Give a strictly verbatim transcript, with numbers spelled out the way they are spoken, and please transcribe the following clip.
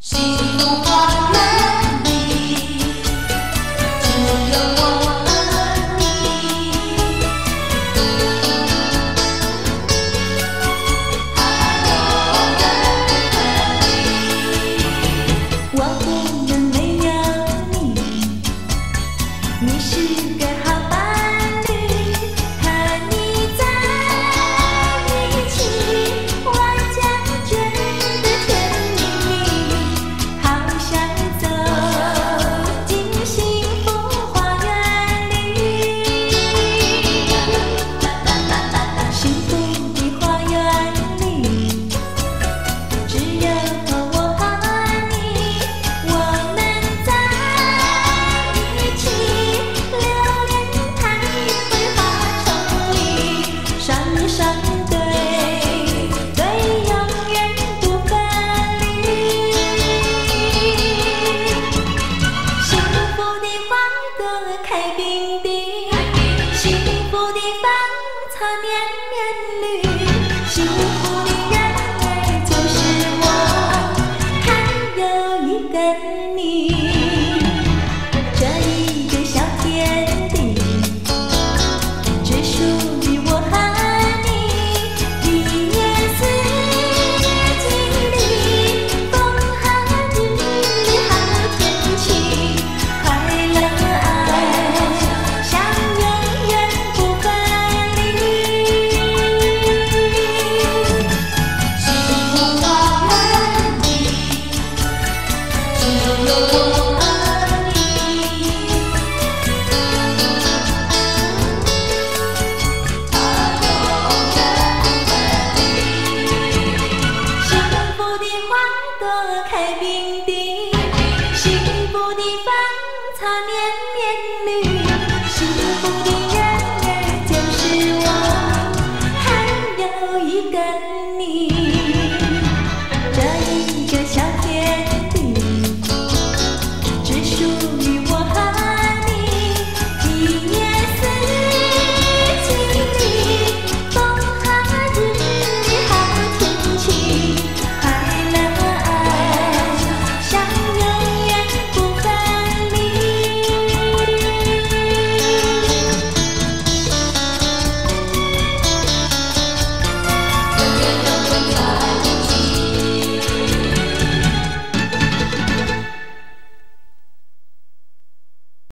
幸福花园里，只有我和你。还有人和你，我不能没有你，你是个好伴侣，和你在一起，我将觉得甜蜜蜜，好像走进幸福花园里。幸福的花园里，只有我和你，我们在一起，流连台桂花丛里，双双对对，永远不分离。幸福的花朵开并蒂，幸福的芳草年年绿，幸福的人儿就是我，还有一个你。这一个小天地，只属于我和你。一年四季里，风和日好天气，快乐爱像永远不分离。幸福花园里，只有我和你。幸福的花朵开并蒂，幸福的芳草年年绿，幸福的人儿就是我，还有一个你。